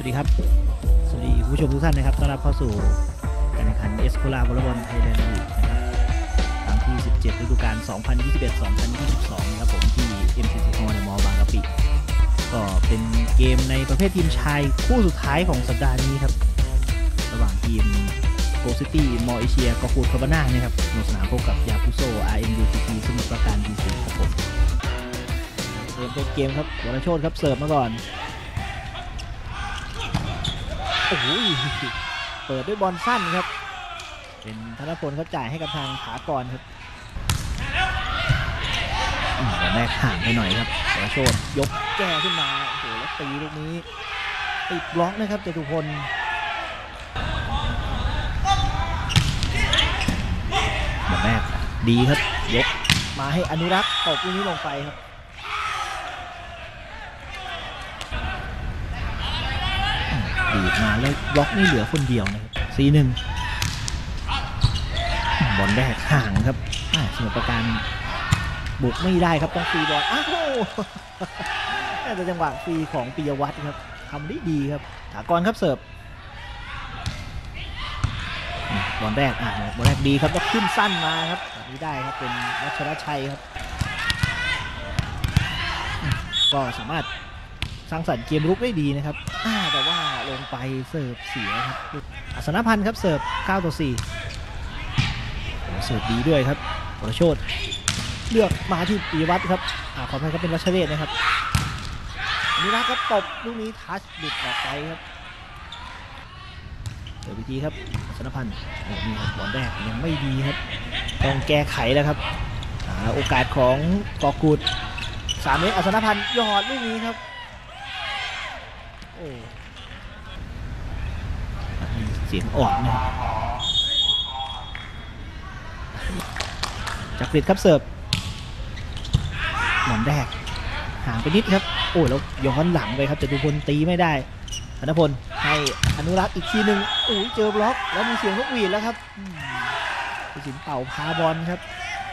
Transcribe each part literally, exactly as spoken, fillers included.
วัสดีครับสวัสดีผู้ชมทุกท่านนะครับต้อนรับเข้าสู่การแข่งขันเอสโคลาวอลเลย์บอลไทยแลนด์ลีกนะครับครั้งที่สิบเจ็ดฤดูกาล สองพันยี่สิบเอ็ด สองพันยี่สิบสอง นะครับผมที่ เอ็ม ซี ซี Hall มอบางกะปิก็เป็นเกมในประเภททีมชายคู่สุดท้ายของสัปดาห์นี้ครับระหว่างทีมโกซิตี้มอเอเชียกอกูดคาบาน่านะครับลงสนามพบกับยาคุโซ อาร์ เอ็ม ยู ที ที สมุทรปราการ ดี ซี ครับผมเริ่มต้นเกมครับวรโชติครับเสิร์ฟมาก่อนโอ้โหเปิดด้วยบอลสั้นครับเป็นธนพลเขาจ่ายให้กับทางขากรครับบอลแรกห่างไปหน่อยครับวรโชติยกแก้ขึ้นมาโอ้โหแล้วตีลูกนี้ติดบล็อกนะครับจตุพลบอลแรกดีครับยกมาให้อนุรักษ์ตบลูกนี้ลงไปครับดีมาแล้วบล็อกนี่เหลือคนเดียวนะครับ สี่หนึ่ง บอลแรกห่างครับสมุทรปราการบุกไม่ได้ครับต้องฟรีบอลอ้าวน่าจะจังหวะฟรีของปิยวัฒน์ครับทำได้ดีครับถากรครับเสิร์ฟบอลแรกอ่ะบอลแรกดีครับแล้วขึ้นสั้นมาครับแบบนี้ได้ครับเป็นวัชรชัยครับก็สามารถสร้างสรรค์เกมรุกได้ดีนะครับแต่ว่าลงไปเสิร์ฟเสียครับอัศนพันธ์ครับเสิร์ฟเก้าต่อสี่เสิร์ฟดีด้วยครับวรโชติเลือกมาที่ปิยวัฒน์ครับขออภัยครับเป็นวัชเรศนะครับนี่นะครับตบลูกนี้ทัชหลุดออกไปครับเดี๋ยววิธีครับอัศนพันธ์นี่ครับบอลแรกยังไม่ดีครับต้องแก้ไขแล้วครับโอกาสของกอกูดสามเมตรอัศนพันธ์ยอดลูกนี้ครับโอ้เสียงอ่อนนะจักริดครับเสิร์ฟบอลแรกห่างไปนิดครับโอ้แล้วย้อนหลังไปครับจตุพลตีไม่ได้ธนพลให้อนุรักษ์อีกทีหนึ่งโอ้ยเจอบล็อกแล้วมีเสียงนกหวีดแล้วครับผู้สินเป่าพาบอลครับ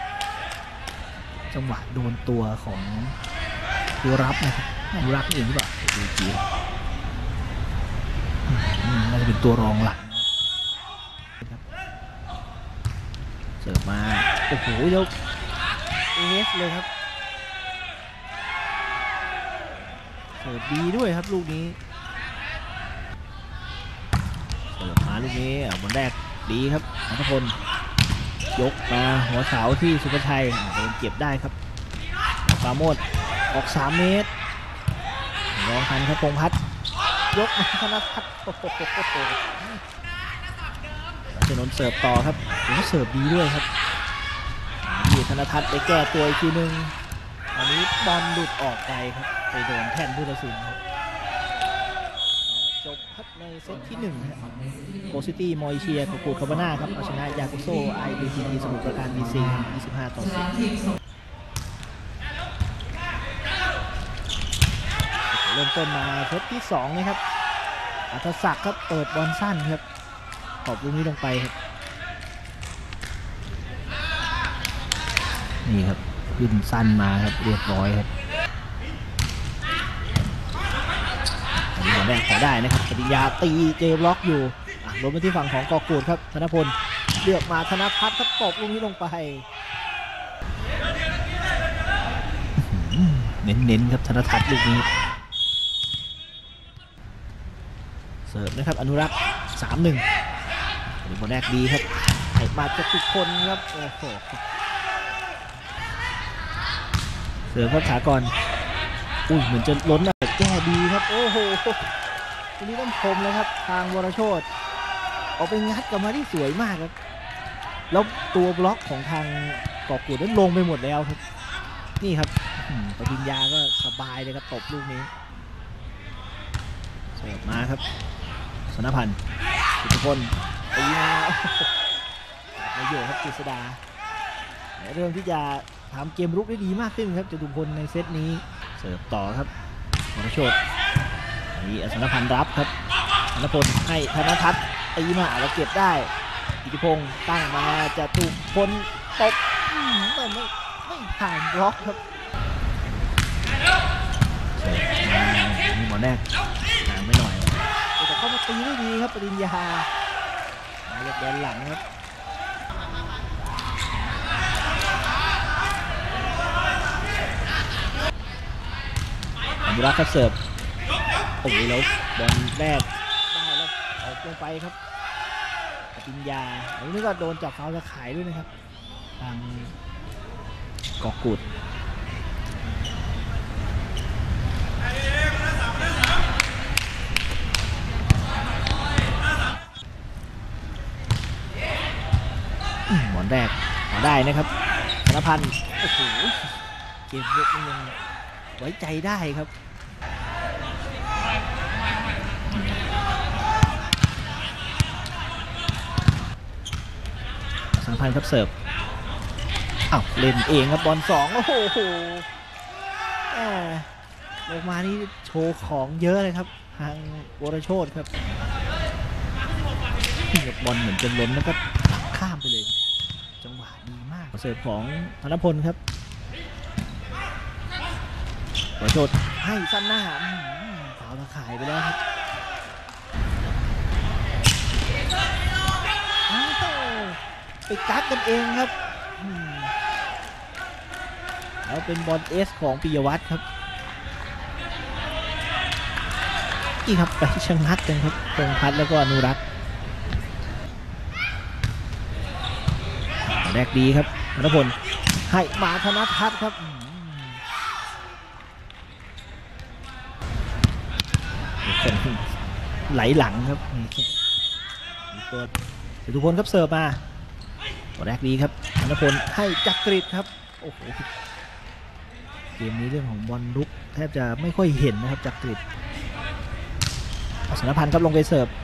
จังหวะโดนตัวของตัวรับนะครับอนุรักษ์เองหรือเปล่าดูจีน่าจะเป็นตัวรองหลังเสิร์ฟมาโอ้โหแล้วเอสเลยครับเสิร์ฟดีด้วยครับลูกนี้เสิร์ฟมาลูกนี้บอลแรกดีครับอัธพลยกมาหัวเสาที่สุภชัยโดนเก็บได้ครับปราโมทออกสามเมตรรองทันครับพงษ์พัฒน์ยกมาธนพัฒน์โอ้โหเจนนท์เสิร์ฟต่อครับผมเสิร์ฟดีด้วยครับมีธนทัศน์ไปแก้ตัวอีกทีนึงอันนี้บอลหลุดออกไปครับไปโดนแท่นผู้ตัดสินจบครับในเซตที่หนึ่งโกซิตี้มอเอเชียกอกูดคาบาน่าครับเอาชนะยากุโซ ไอ บี ที ที สมุทรปราการ ดี ซี ยี่สิบห้าต่อสิบเริ่มต้นมาเซตที่สองนะครับอัธศักดิ์ครับเปิดบอลสั้นครับตบลูกนี้ลงไปครับนี่ครับขึ้นสั้นมาครับเรียบร้อยครับอันนี้บอลแรกขอได้นะครับปฏิญาตีเจบล็อกอยู่ลงมาที่ฝั่งของกอกูดครับธนพลเลือกมาธนพัฒน์ครับตบลูกนี้ลงไปเน้นๆครับธนทัศน์ลูกนี้เสิร์ฟนะครับอนุรักษ์ สามหนึ่ง บอลแรกดีครับให้มาจากทุกคนครับโอ้โหเสิร์ฟครับขากรอุ้ยเหมือนจะล้นนะแก้ดีครับโอ้โหทีนี้ต้องชมเลยครับทางวรโชติเอาไปงัดกลับมาที่สวยมากครับแล้วตัวบล็อกของทางกอกูดนั้นลงไปหมดแล้วครับนี่ครับปฏิญญาก็สบายเลยครับตบลูกนี้เสิร์ฟมาครับสนพันธ์ทุกคนตีมาในโยครับกฤษดาเริ่มที่จะทำเกมรุกได้ดีมากขึ้นครับจตุพลในเซตนี้เสิร์ฟต่อครับวรโชตินี่อัศนพันธ์รับครับธนพลให้ธนทัศน์ตีมาแล้วเก็บได้กิติพงศ์ตั้งมาจะตุพลตบไม่ไม่ไม่ผ่านบล็อกครับเสิร์ฟมานี่บอลแรกห่างไม่หน่อยตีได้ดีครับปริญญาเลือกแดนหลังครับอนุรักษ์ครับเสิร์ฟโอ้โหแล้วบอลแรกได้แล้วออกลงไปครับปริญญาแล้วนี่ก็โดนจับฟาวล์ตะข่ายด้วยนะครับทางกอกุดบอลแรกมาได้นะครับธนพันธ์โอ้โหเกมลุกยังไว้ใจได้ครับธนพันธ์ครับเสิร์ฟอ้าวเล่นเองครับบอลสองโอ้โหลงมานี่โชว์ของเยอะเลยครับทางวรโชติครับบอลเหมือนจะล้นแล้วก็ข้ามไปเลยจังหวะดีมากเสิร์ฟของธนพลครับวรโชติให้สั้นหน้าฟาวล์ตะข่ายไปแล้วครับไปกักกันเองครับแล้วเป็นบอลเอสของปิยวัฒน์ครับนี่ครับไปชะงักกันครับพงษ์พัฒน์แล้วก็อนุรักษ์แรกดีครับธนพลให้มาธนทัศน์ครับไหลหลังครับตัวจตุพลครับเสิร์ฟมาแรกดีครับธนพลให้จักริดครับโอ้โหเกมนี้เรื่องของบอลลุกแทบจะไม่ค่อยเห็นนะครับจักริดสนพันธ์ครับลงไปเสิร์ฟ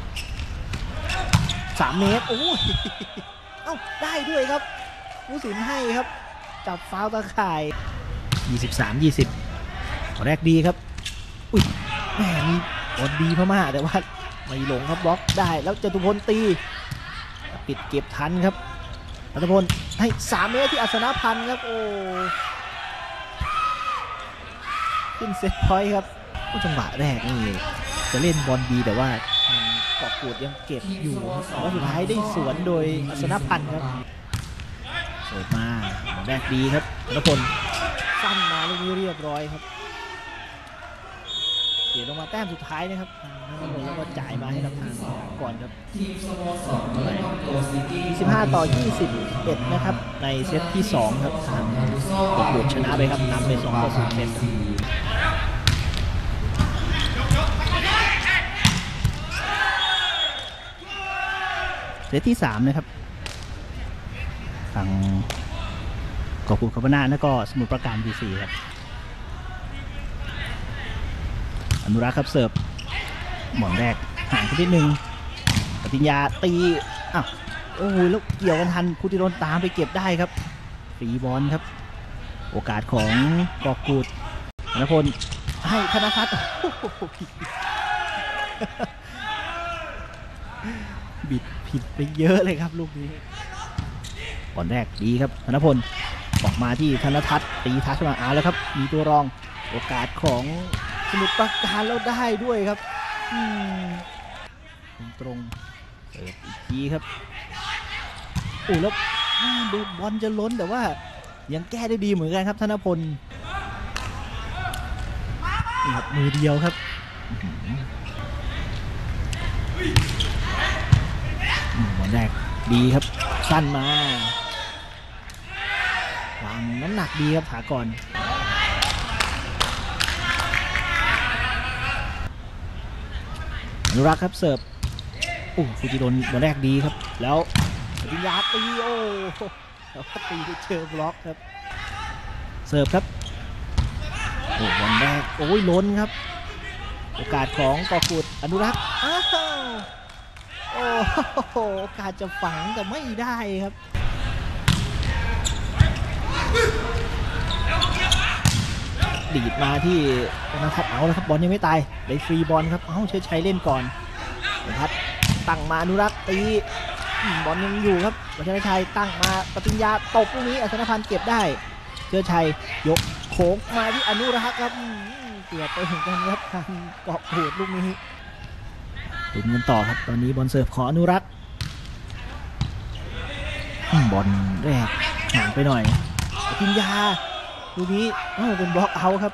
สามเมตรโอ้ยเอ้าได้ด้วยครับผู้สินให้ครับจับฟาวล์ตะข่ายยี่สิบสาม ยี่สิบแรกดีครับอุ้ยแหมมีบอลดีพม่าแต่ว่าไม่หลงครับบล็อกได้แล้วจตุพลตีปิดเก็บทันครับจตุพลให้สามเมตรที่อัศนพันธ์ครับโอ้ขึ้นเซตพอยต์ครับจังหวะแรกนี่จะเล่นบอลดีแต่ว่าเกาะกูดยังเก็บอยู่แล้วสุดท้ายได้สวนโดยอัศนพันธ์ครับเสิร์ฟมาแรกดีครับธนพลสั้นมาลูกนี้เรียบร้อยครับเดี๋ยวลงมาแต้มสุดท้ายนะครับแล้วก็จ่ายมาให้กับทางก่อนครับสิบห้าต่อยี่สิบเอ็ดนะครับในเซตที่สองครับทางเกาะกูดชนะไปครับนำไปสองต่อศูนย์เซตเซตที่สามนะครับทางเกาะกูดคาบานาแล้วก็สมุทรปราการ บี ซี ครับอนุรักษ์ครับเสิร์ฟหมอนแรกห่างไปนิดนึงปฏิญญาตีอ้าวโอ้โหแล้วเกี่ยวกันทันพุทธิรนตามไปเก็บได้ครับฟรีบอลครับโอกาสของเกาะกูดธนพลให้ธนทัศน์บิดผิดไปเยอะเลยครับลูกนี้บอลแรกดีครับธนพลออกมาที่ธนทัศน์ตีทัชมาอาแล้วครับมีตัวรองโอกาสของสมุทรปราการแล้วได้ด้วยครับตรงเปิดอีกทีครับโอ้แล้วดูบอลจะล้นแต่ว่ายังแก้ได้ดีเหมือนกันครับธนพลนี่ครับมือเดียวครับบอลแรกดีครับสั้นมาวางน้ำหนักดีครับถากรอนุรักษ์ครับเสิร์ฟโอ้ฟูจิโดนบอลแรกดีครับแล้วปฏิญญาตีโอ้แล้วก็ตีไปเจอบล็อกครับเสิร์ฟครับโอ้บอลแรกโอ้ยล้นครับโอกาสของเกาะกูดอนุรักษ์อ้าวโอ้โหโอกาสจะฝังแต่ไม่ได้ครับดีดมาที่ธนทัศน์เอาแล้วครับบอลยังไม่ตายเลยฟรีบอลครับเอ้าเชิดชัยเล่นก่อนธนทัศน์ตั้งมาอนุรักษ์ตีบอลยังอยู่ครับเชิดชัยตั้งมาปฏิญญาตบลูกนี้อัศนพันธ์เก็บได้เชิดชัยยกโค้งมาที่อนุรักษ์ครับเกือบไปถึงกันครับทางเกาะกูดลูกนี้ลุ้นกันต่อครับตอนนี้บอลเสิร์ฟของอนุรักษ์บอลแรกห่างไปหน่อยปิญญาลูกนี้เป็นบล็อกเอาครับ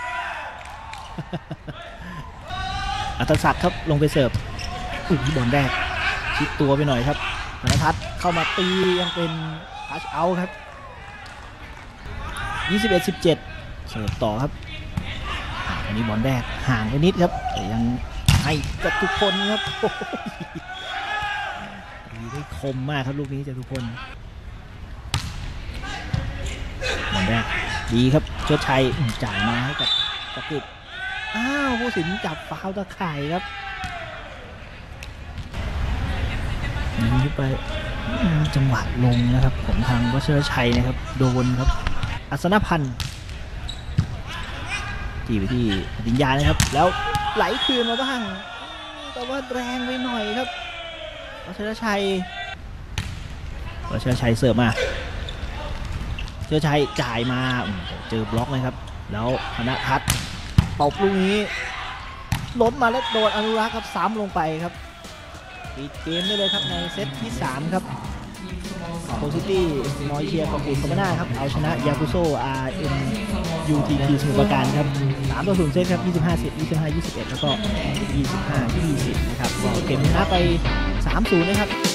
อัตศักดิ์ครับลงไปเสิร์ฟอุ้ยบอลแรกชิดตัวไปหน่อยครับธนทัศน์เข้ามาตียังเป็นทัชเอาท์ครับยี่สิบเอ็ดสิบเจ็ดเสิร์ฟต่อครับอันนี้บอลแรกห่างไปนิดครับแต่ยังให้กับทุกคนครับดีได้คมมากครับลูกนี้จากทุกคนบอลแรกดีครับเชิดชัยจ่ายมาให้กับจักริดอ้าวผู้สินจับฟาวล์ตะข่ายครับยิงไปจังหวะลงนะครับของทางวัชรชัยนะครับโดนครับอัศนพันธ์จีไปที่ปฏิญญานะครับแล้วไหลคืนมาบ้างแต่ว่าแรงไปหน่อยครับวัชรชัยวัชรชัยเสิร์ฟมาเชิดชัยจ่ายมาเจอบล็อกเลยครับแล้วธนทัศน์ตบลูกนี้ล้นมาแล้วโดนอนุรักษ์ครับซ้ำลงไปครับปิดเกมได้เลยครับในเซตที่สามครับโคซิตี้มอยเชียร์กับอุตสมนาครับเอาชนะยากุโซ อาร์ เอ็ม ยู ที ที สมุทรปราการครับสามต่อศูนย์เซตครับยี่สิบห้า สิบ ยี่สิบห้า ยี่สิบเอ็ดแล้วก็ยี่สิบห้า ยี่สิบนะครับก็เก็บชนะไป สามศูนย์ นะครับ